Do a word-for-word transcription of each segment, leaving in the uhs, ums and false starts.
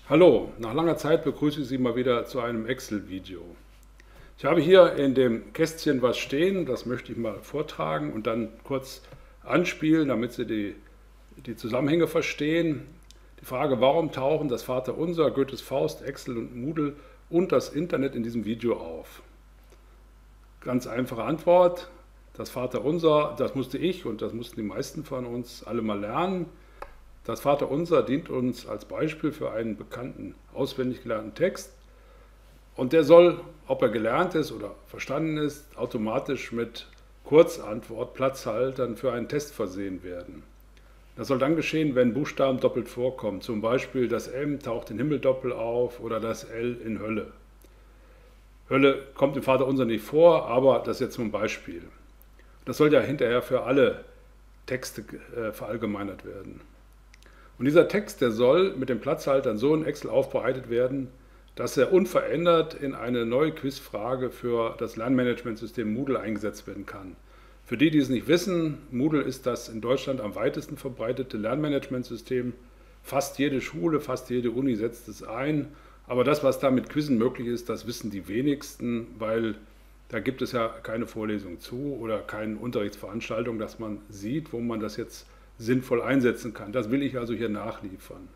Hallo, nach langer Zeit begrüße ich Sie mal wieder zu einem Excel-Video. Ich habe hier in dem Kästchen was stehen, das möchte ich mal vortragen und dann kurz anspielen, damit Sie die, die Zusammenhänge verstehen. Die Frage, warum tauchen das Vaterunser, Goethes Faust, Excel und Moodle und das Internet in diesem Video auf? Ganz einfache Antwort, das Vaterunser, das musste ich und das mussten die meisten von uns alle mal lernen. Das Vaterunser dient uns als Beispiel für einen bekannten, auswendig gelernten Text und der soll, ob er gelernt ist oder verstanden ist, automatisch mit Kurzantwort, Platzhaltern für einen Test versehen werden. Das soll dann geschehen, wenn Buchstaben doppelt vorkommen, zum Beispiel das M taucht in Himmel doppelt auf oder das L in Hölle. Hölle kommt im Vaterunser nicht vor, aber das ist jetzt nur ein Beispiel. Das soll ja hinterher für alle Texte äh, verallgemeinert werden. Und dieser Text, der soll mit den Platzhaltern so in Excel aufbereitet werden, dass er unverändert in eine neue Quizfrage für das Lernmanagementsystem Moodle eingesetzt werden kann. Für die, die es nicht wissen, Moodle ist das in Deutschland am weitesten verbreitete Lernmanagementsystem. Fast jede Schule, fast jede Uni setzt es ein. Aber das, was da mit Quizzen möglich ist, das wissen die wenigsten, weil da gibt es ja keine Vorlesung zu oder keine Unterrichtsveranstaltung, dass man sieht, wo man das jetzt sinnvoll einsetzen kann. Das will ich also hier nachliefern.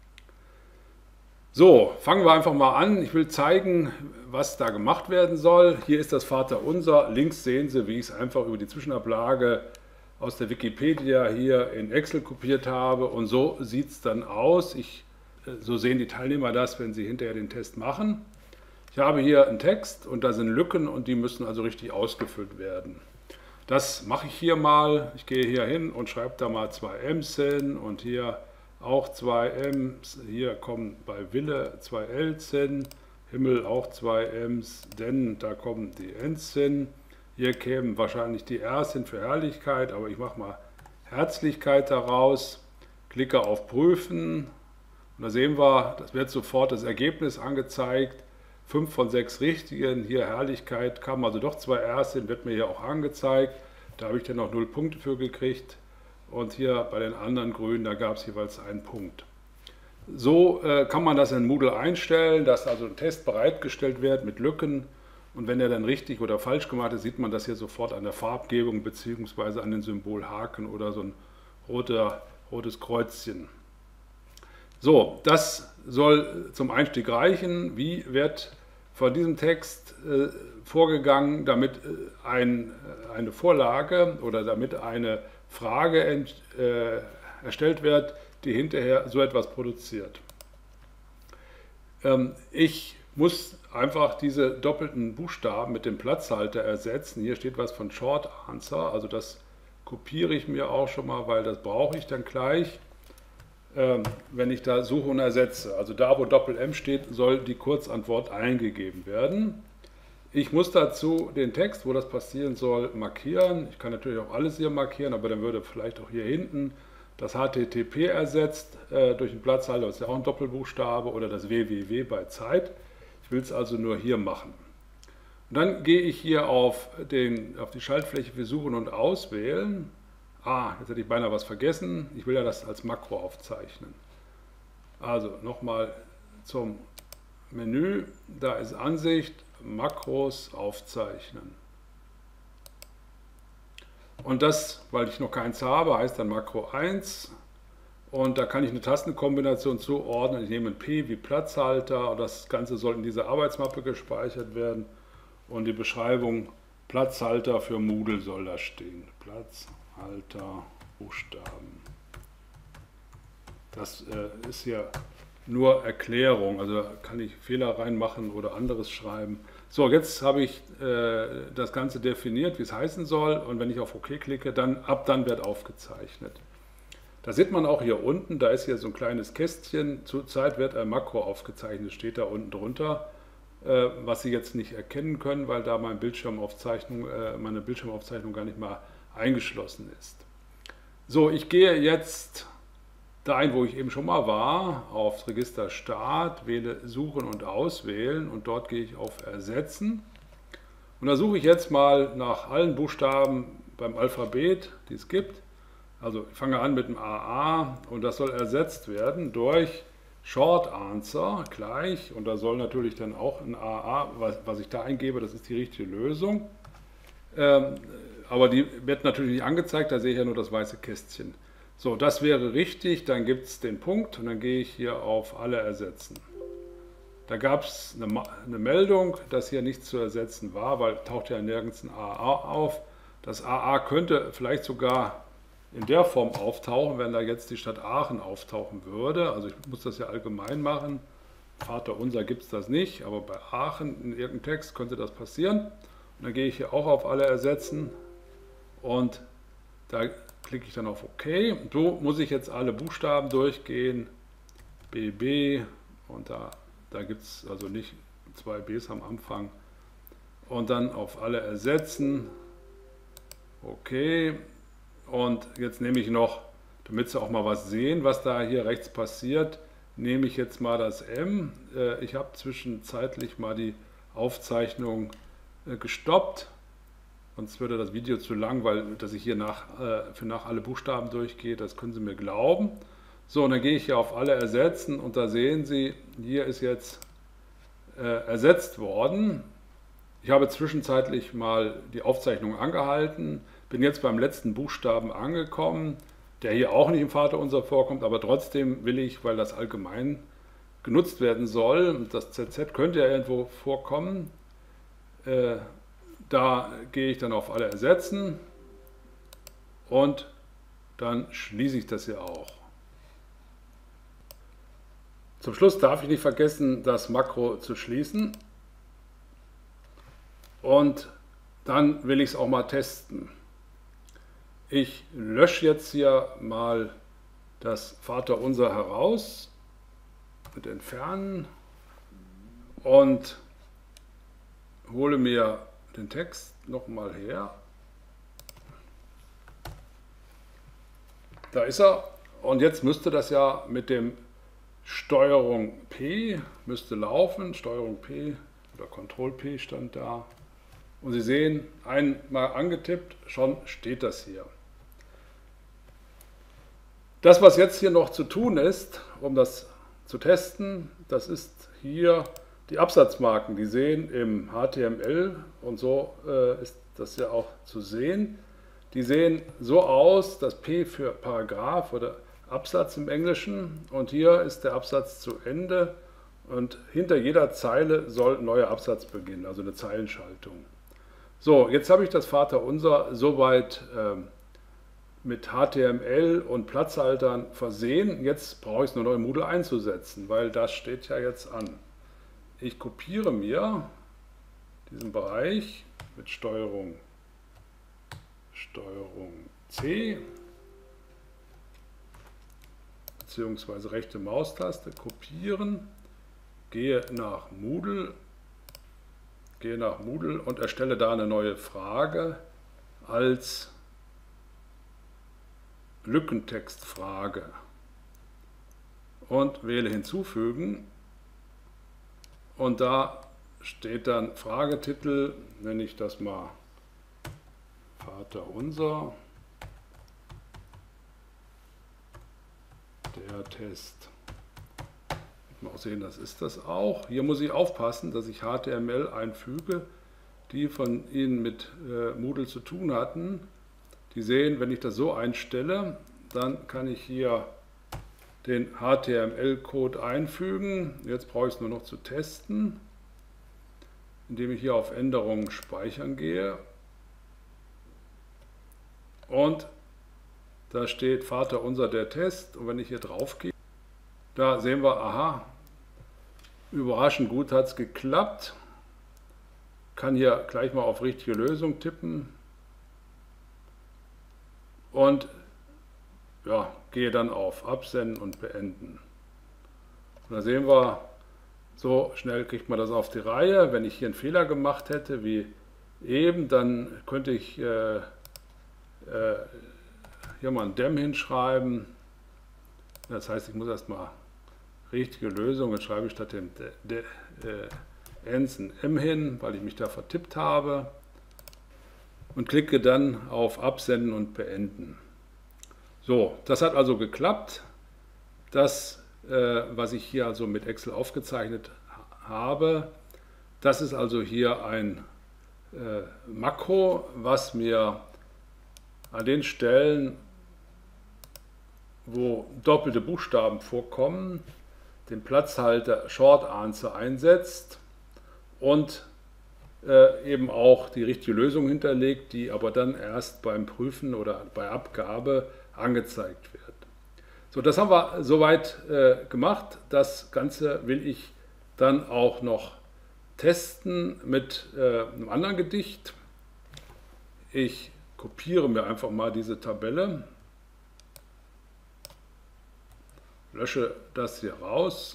So, fangen wir einfach mal an. Ich will zeigen, was da gemacht werden soll. Hier ist das Vaterunser. Links sehen Sie, wie ich es einfach über die Zwischenablage aus der Wikipedia hier in Excel kopiert habe. Und so sieht es dann aus. Ich, so sehen die Teilnehmer das, wenn sie hinterher den Test machen. Ich habe hier einen Text und da sind Lücken und die müssen also richtig ausgefüllt werden. Das mache ich hier mal. Ich gehe hier hin und schreibe da mal zwei M's hin und hier auch zwei M's. Hier kommen bei Wille zwei L's hin, Himmel auch zwei M's, denn da kommen die N's hin. Hier kämen wahrscheinlich die R's hin für Herrlichkeit, aber ich mache mal Herzlichkeit daraus. Klicke auf Prüfen und da sehen wir, das wird sofort das Ergebnis angezeigt. fünf von sechs richtigen, hier Herrlichkeit, kamen also doch zwei R's hin, wird mir hier auch angezeigt. Da habe ich dann noch null Punkte für gekriegt. Und hier bei den anderen Grünen, da gab es jeweils einen Punkt. So äh, kann man das in Moodle einstellen, dass also ein Test bereitgestellt wird mit Lücken. Und wenn er dann richtig oder falsch gemacht ist, sieht man das hier sofort an der Farbgebung bzw. an den Symbolhaken oder so ein roter, rotes Kreuzchen. So, das soll zum Einstieg reichen. Wie wird von diesem Text äh, vorgegangen, damit äh, ein, eine Vorlage oder damit eine Frage ent, äh, erstellt wird, die hinterher so etwas produziert? Ähm, ich muss einfach diese doppelten Buchstaben mit dem Platzhalter ersetzen. Hier steht was von Short Answer, also das kopiere ich mir auch schon mal, weil das brauche ich dann gleich, wenn ich da suche und ersetze. Also da, wo Doppel-M steht, soll die Kurzantwort eingegeben werden. Ich muss dazu den Text, wo das passieren soll, markieren. Ich kann natürlich auch alles hier markieren, aber dann würde vielleicht auch hier hinten das H T T P ersetzt äh, durch einen Platzhalter, das ist ja auch ein Doppelbuchstabe, oder das W W W bei Zeit. Ich will es also nur hier machen. Und dann gehe ich hier auf, den, auf die Schaltfläche für Suchen und Auswählen. Ah, jetzt hätte ich beinahe was vergessen. Ich will ja das als Makro aufzeichnen. Also nochmal zum Menü. Da ist Ansicht, Makros aufzeichnen. Und das, weil ich noch keins habe, heißt dann Makro eins. Und da kann ich eine Tastenkombination zuordnen. Ich nehme ein P wie Platzhalter. Und das Ganze soll in dieser Arbeitsmappe gespeichert werden. Und die Beschreibung Platzhalter für Moodle soll da stehen. Platzhalter. Alter Buchstaben. Das äh, ist ja nur Erklärung, also kann ich Fehler reinmachen oder anderes schreiben. So, jetzt habe ich äh, das Ganze definiert, wie es heißen soll, und wenn ich auf OK klicke, dann ab dann wird aufgezeichnet. Da sieht man auch hier unten, da ist hier so ein kleines Kästchen, zurzeit wird ein Makro aufgezeichnet, steht da unten drunter, äh, was Sie jetzt nicht erkennen können, weil da meine Bildschirmaufzeichnung, äh, meine Bildschirmaufzeichnung gar nicht mal eingeschlossen ist. So, ich gehe jetzt dahin, wo ich eben schon mal war, auf Register Start, wähle Suchen und Auswählen und dort gehe ich auf Ersetzen. Und da suche ich jetzt mal nach allen Buchstaben beim Alphabet, die es gibt. Also ich fange an mit dem A A und das soll ersetzt werden durch Short Answer gleich, und da soll natürlich dann auch ein A A, was, was ich da eingebe, das ist die richtige Lösung. Ähm, aber die wird natürlich nicht angezeigt, da sehe ich ja nur das weiße Kästchen. So, das wäre richtig, dann gibt es den Punkt und dann gehe ich hier auf alle ersetzen. Da gab es eine, eine Meldung, dass hier nichts zu ersetzen war, weil taucht ja nirgends ein A A auf. Das A A könnte vielleicht sogar in der Form auftauchen, wenn da jetzt die Stadt Aachen auftauchen würde. Also ich muss das ja allgemein machen. Vaterunser gibt es das nicht, aber bei Aachen in irgendeinem Text könnte das passieren. Und dann gehe ich hier auch auf alle ersetzen und da klicke ich dann auf OK. So muss ich jetzt alle Buchstaben durchgehen. B B und da, da gibt es also nicht zwei Bs am Anfang. Und dann auf alle ersetzen. OK. Und jetzt nehme ich noch, damit Sie auch mal was sehen, was da hier rechts passiert, nehme ich jetzt mal das M. Ich habe zwischenzeitlich mal die Aufzeichnung gestoppt. Sonst würde das Video zu lang, weil dass ich hier nach, für nach alle Buchstaben durchgehe, das können Sie mir glauben. So, und dann gehe ich hier auf alle ersetzen und da sehen Sie, hier ist jetzt äh, ersetzt worden. Ich habe zwischenzeitlich mal die Aufzeichnung angehalten, bin jetzt beim letzten Buchstaben angekommen, der hier auch nicht im Vaterunser vorkommt, aber trotzdem will ich, weil das allgemein genutzt werden soll, und das Z Z könnte ja irgendwo vorkommen, äh, da gehe ich dann auf alle ersetzen und dann schließe ich das hier auch. Zum Schluss darf ich nicht vergessen, das Makro zu schließen und dann will ich es auch mal testen. Ich lösche jetzt hier mal das Vaterunser heraus mit Entfernen und hole mir den Text nochmal her. Da ist er. Und jetzt müsste das ja mit dem Steuerung P müsste laufen. Steuerung P oder Control P stand da. Und Sie sehen, einmal angetippt, schon steht das hier. Das, was jetzt hier noch zu tun ist, um das zu testen, das ist hier die Absatzmarken. Die sehen im H T M L, und so äh, ist das ja auch zu sehen, die sehen so aus, das P für Paragraph oder Absatz im Englischen, und hier ist der Absatz zu Ende und hinter jeder Zeile soll ein neuer Absatz beginnen, also eine Zeilenschaltung. So, jetzt habe ich das Vaterunser soweit äh, mit H T M L und Platzhaltern versehen. Jetzt brauche ich es nur noch im Moodle einzusetzen, weil das steht ja jetzt an. Ich kopiere mir diesen Bereich mit Steuerung, Steuerung C beziehungsweise rechte Maustaste, kopieren, gehe nach Moodle, gehe nach Moodle und erstelle da eine neue Frage als Lückentextfrage und wähle hinzufügen, und da steht dann Fragetitel, nenne ich das mal Vaterunser, der Test. Mal sehen, das ist das auch. Hier muss ich aufpassen, dass ich H T M L einfüge, die von Ihnen mit äh, Moodle zu tun hatten. Die sehen, wenn ich das so einstelle, dann kann ich hier den H T M L-Code einfügen. Jetzt brauche ich es nur noch zu testen, indem ich hier auf Änderungen speichern gehe. Und da steht Vaterunser der Test. Und wenn ich hier drauf gehe, da sehen wir, aha, überraschend gut hat es geklappt. Kann hier gleich mal auf richtige Lösung tippen. Und ja, gehe dann auf Absenden und Beenden. Und da sehen wir, so schnell kriegt man das auf die Reihe. Wenn ich hier einen Fehler gemacht hätte, wie eben, dann könnte ich äh, äh, hier mal ein Dem hinschreiben. Das heißt, ich muss erstmal richtige Lösung, jetzt schreibe ich statt dem de, de, äh, Ends ein M hin, weil ich mich da vertippt habe. Und klicke dann auf Absenden und Beenden. So, das hat also geklappt. Das äh, was ich hier also mit Excel aufgezeichnet habe. Das ist also hier ein äh, Makro, was mir an den Stellen, wo doppelte Buchstaben vorkommen, den Platzhalter Short Answer einsetzt und äh, eben auch die richtige Lösung hinterlegt, die aber dann erst beim Prüfen oder bei Abgabe angezeigt wird. So, das haben wir soweit äh, gemacht. Das Ganze will ich dann auch noch testen mit äh, einem anderen Gedicht. Ich kopiere mir einfach mal diese Tabelle, lösche das hier raus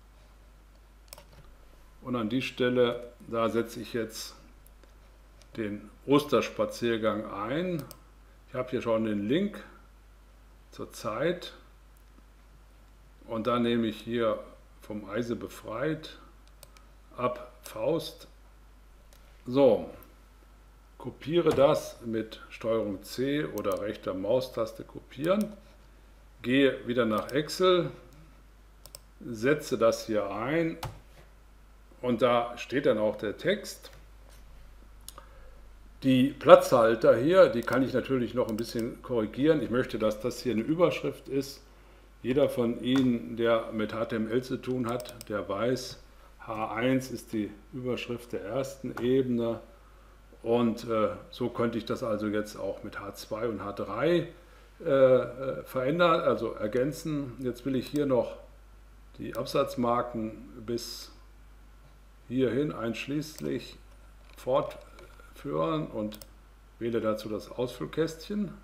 und an die Stelle, da setze ich jetzt den Osterspaziergang ein. Ich habe hier schon den Link zur Zeit und dann nehme ich hier vom Eise befreit ab Faust. So, kopiere das mit Steuerung C oder rechter Maustaste kopieren, gehe wieder nach Excel, setze das hier ein und da steht dann auch der Text. Die Platzhalter hier, die kann ich natürlich noch ein bisschen korrigieren. Ich möchte, dass das hier eine Überschrift ist. Jeder von Ihnen, der mit H T M L zu tun hat, der weiß, H eins ist die Überschrift der ersten Ebene und äh, so könnte ich das also jetzt auch mit H zwei und H drei äh, verändern, also ergänzen. Jetzt will ich hier noch die Absatzmarken bis hierhin einschließlich fortführen und wähle dazu das Ausfüllkästchen.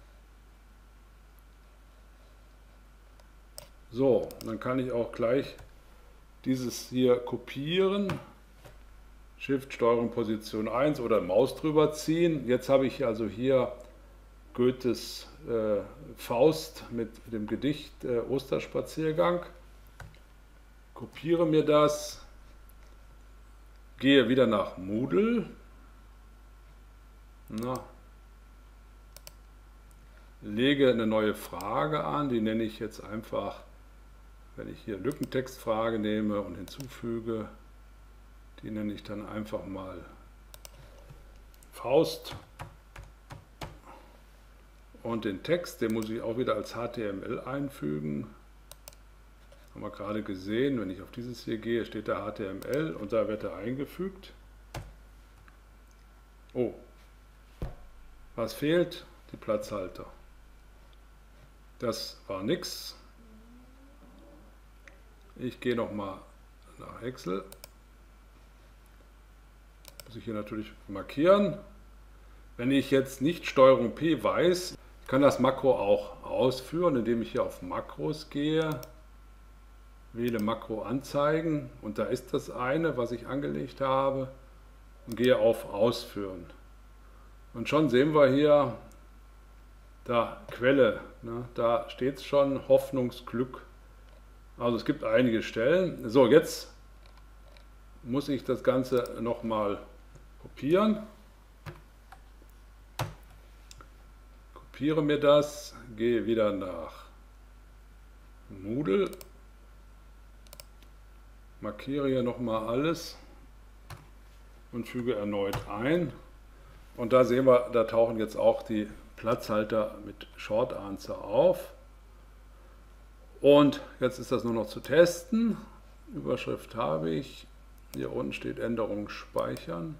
So, dann kann ich auch gleich dieses hier kopieren, Shift, Steuerung, Position eins oder Maus drüber ziehen. Jetzt habe ich also hier Goethes äh, Faust mit dem Gedicht äh, Osterspaziergang. Kopiere mir das, gehe wieder nach Moodle. Na, lege eine neue Frage an, die nenne ich jetzt einfach, wenn ich hier Lückentextfrage nehme und hinzufüge, die nenne ich dann einfach mal Faust. Und den Text, den muss ich auch wieder als H T M L einfügen. Haben wir gerade gesehen, wenn ich auf dieses hier gehe, steht da H T M L und da wird er eingefügt. Oh, was fehlt? Die Platzhalter. Das war nichts. Ich gehe nochmal nach Excel. Muss ich hier natürlich markieren. Wenn ich jetzt nicht Steuerung P weiß, ich kann das Makro auch ausführen, indem ich hier auf Makros gehe, wähle Makro anzeigen und da ist das eine, was ich angelegt habe und gehe auf Ausführen. Und schon sehen wir hier, da Quelle, ne, da steht es schon, Hoffnungsglück. Also es gibt einige Stellen. So, jetzt muss ich das Ganze nochmal kopieren. Kopiere mir das, gehe wieder nach Moodle, markiere hier nochmal alles und füge erneut ein. Und da sehen wir, da tauchen jetzt auch die Platzhalter mit Short Answer auf. Und jetzt ist das nur noch zu testen. Überschrift habe ich. Hier unten steht Änderung speichern.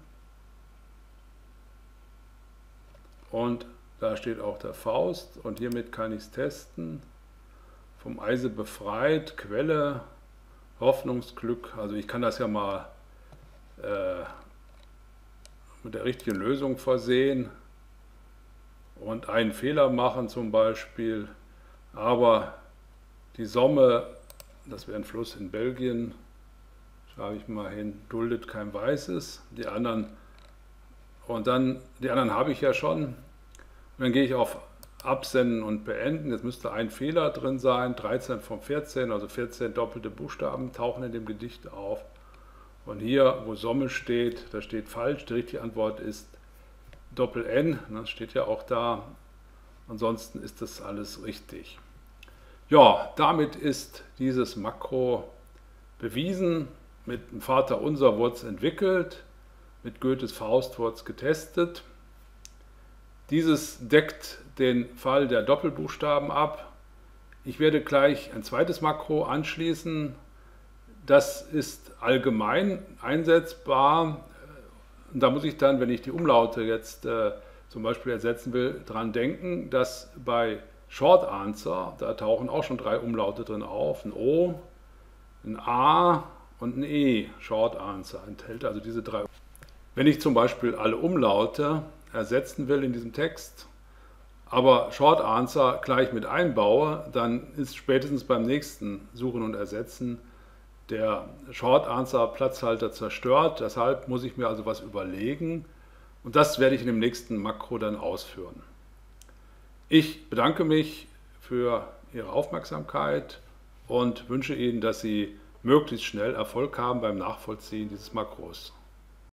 Und da steht auch der Faust. Und hiermit kann ich es testen. Vom Eise befreit, Quelle, Hoffnungsglück. Also ich kann das ja mal äh, mit der richtigen Lösung versehen und einen Fehler machen zum Beispiel. Aber die Somme, das wäre ein Fluss in Belgien, schreibe ich mal hin, duldet kein Weißes. Die anderen, und dann, die anderen habe ich ja schon. Und dann gehe ich auf Absenden und Beenden. Jetzt müsste ein Fehler drin sein, dreizehn von vierzehn, also vierzehn doppelte Buchstaben tauchen in dem Gedicht auf. Und hier, wo Somme steht, da steht falsch. Die richtige Antwort ist Doppel-N, das steht ja auch da. Ansonsten ist das alles richtig. Ja, damit ist dieses Makro bewiesen. Mit dem Vaterunser wurde es entwickelt, mit Goethes Faust wurde es getestet. Dieses deckt den Fall der Doppelbuchstaben ab. Ich werde gleich ein zweites Makro anschließen. Das ist allgemein einsetzbar. Da muss ich dann, wenn ich die Umlaute jetzt äh, zum Beispiel ersetzen will, dran denken, dass bei Short Answer, da tauchen auch schon drei Umlaute drin auf, ein O, ein A und ein E. Short Answer enthält also diese drei. Wenn ich zum Beispiel alle Umlaute ersetzen will in diesem Text, aber Short Answer gleich mit einbaue, dann ist spätestens beim nächsten Suchen und Ersetzen der Short Answer Platzhalter zerstört. Deshalb muss ich mir also was überlegen und das werde ich in dem nächsten Makro dann ausführen. Ich bedanke mich für Ihre Aufmerksamkeit und wünsche Ihnen, dass Sie möglichst schnell Erfolg haben beim Nachvollziehen dieses Makros.